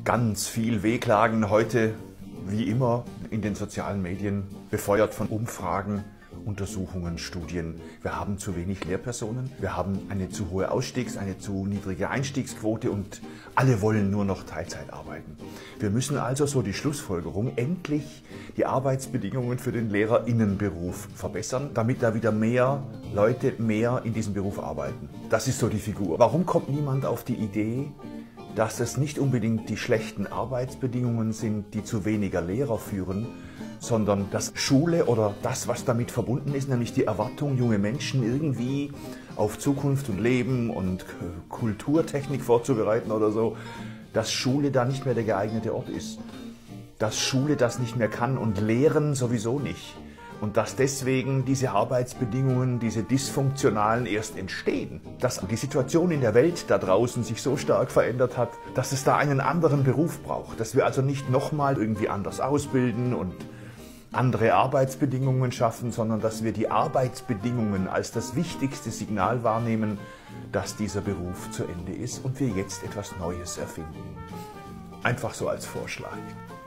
Ganz viel Wehklagen heute, wie immer, in den sozialen Medien, befeuert von Umfragen, Untersuchungen, Studien. Wir haben zu wenig Lehrpersonen, wir haben eine zu hohe eine zu niedrige Einstiegsquote und alle wollen nur noch Teilzeit arbeiten. Wir müssen also, so die Schlussfolgerung, endlich die Arbeitsbedingungen für den Lehrerinnenberuf verbessern, damit da wieder mehr Leute mehr in diesem Beruf arbeiten. Das ist so die Figur. Warum kommt niemand auf die Idee, dass es nicht unbedingt die schlechten Arbeitsbedingungen sind, die zu weniger Lehrer führen, sondern dass Schule oder das, was damit verbunden ist, nämlich die Erwartung, junge Menschen irgendwie auf Zukunft und Leben und Kulturtechnik vorzubereiten oder so, dass Schule da nicht mehr der geeignete Ort ist. Dass Schule das nicht mehr kann und Lehren sowieso nicht. Und dass deswegen diese Arbeitsbedingungen, diese dysfunktionalen erst entstehen. Dass die Situation in der Welt da draußen sich so stark verändert hat, dass es da einen anderen Beruf braucht. Dass wir also nicht nochmal irgendwie anders ausbilden und andere Arbeitsbedingungen schaffen, sondern dass wir die Arbeitsbedingungen als das wichtigste Signal wahrnehmen, dass dieser Beruf zu Ende ist und wir jetzt etwas Neues erfinden. Einfach so als Vorschlag.